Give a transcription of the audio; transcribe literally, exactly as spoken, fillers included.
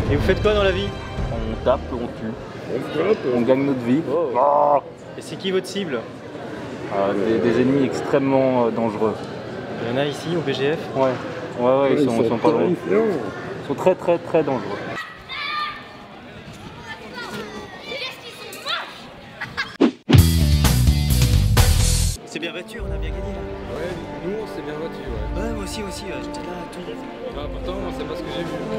Et vous faites quoi dans la vie? On tape, on tue. On tape, On gagne notre vie. Oh. Ah. Et c'est qui votre cible? Ah, des, des ennemis extrêmement euh, dangereux. Il y en a ici au B G F? Ouais, ouais, ouais, ils sont, ils sont pas loin. terrifiants. Ils sont très très très dangereux. C'est bien battu, on a bien gagné là. Ouais, nous on s'est bien battu, ouais. Ouais, moi aussi, aussi, ouais. J'étais là, tout. Ah, pourtant, c'est pas ce que j'ai vu.